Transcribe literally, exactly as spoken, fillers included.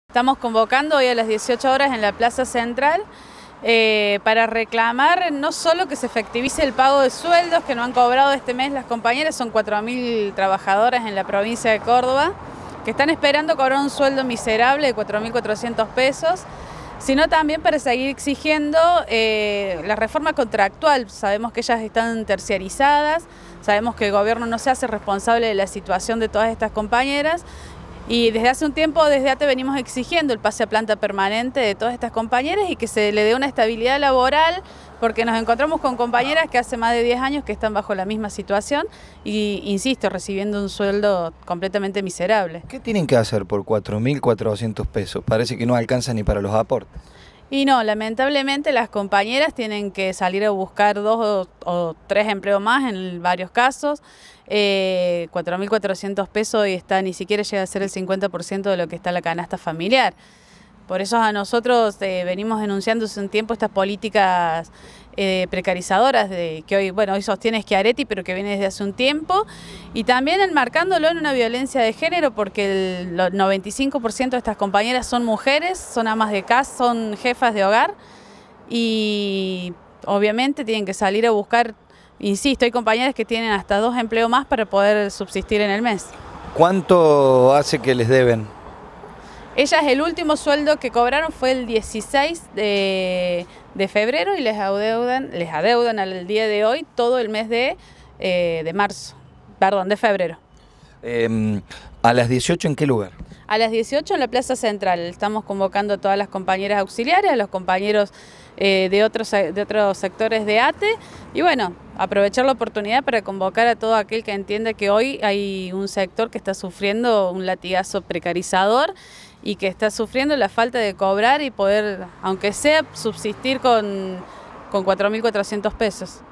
Estamos convocando hoy a las dieciocho horas en la Plaza Central eh, para reclamar no solo que se efectivice el pago de sueldos que no han cobrado este mes las compañeras, son cuatro mil trabajadoras en la provincia de Córdoba, que están esperando cobrar un sueldo miserable de cuatro mil cuatrocientos pesos, sino también para seguir exigiendo eh, la reforma contractual. Sabemos que ellas están terciarizadas, sabemos que el gobierno no se hace responsable de la situación de todas estas compañeras. Y desde hace un tiempo, desde A T E venimos exigiendo el pase a planta permanente de todas estas compañeras y que se le dé una estabilidad laboral, porque nos encontramos con compañeras que hace más de diez años que están bajo la misma situación y, insisto, recibiendo un sueldo completamente miserable. ¿Qué tienen que hacer por cuatro mil cuatrocientos pesos? Parece que no alcanza ni para los aportes. Y no, lamentablemente las compañeras tienen que salir a buscar dos o, o tres empleos más en varios casos. Eh, cuatro mil cuatrocientos pesos y está, ni siquiera llega a ser el cincuenta por ciento de lo que está la canasta familiar. Por eso a nosotros eh, venimos denunciando hace un tiempo estas políticas eh, precarizadoras de, que hoy, bueno, hoy sostiene Schiaretti, pero que viene desde hace un tiempo, y también enmarcándolo en una violencia de género, porque el noventa y cinco por ciento de estas compañeras son mujeres, son amas de casa, son jefas de hogar, y obviamente tienen que salir a buscar. Insisto, hay compañeras que tienen hasta dos empleos más para poder subsistir en el mes. ¿Cuánto hace que les deben? Ellas, el último sueldo que cobraron fue el dieciséis de febrero y les adeudan, les adeudan al día de hoy todo el mes de, eh, de marzo, perdón, de febrero. Eh, ¿A las dieciocho en qué lugar? A las dieciocho en la Plaza Central. Estamos convocando a todas las compañeras auxiliares, a los compañeros eh, de, otros, de otros sectores de A T E, y bueno, aprovechar la oportunidad para convocar a todo aquel que entienda que hoy hay un sector que está sufriendo un latigazo precarizador y que está sufriendo la falta de cobrar y poder, aunque sea, subsistir con, con cuatro mil cuatrocientos pesos.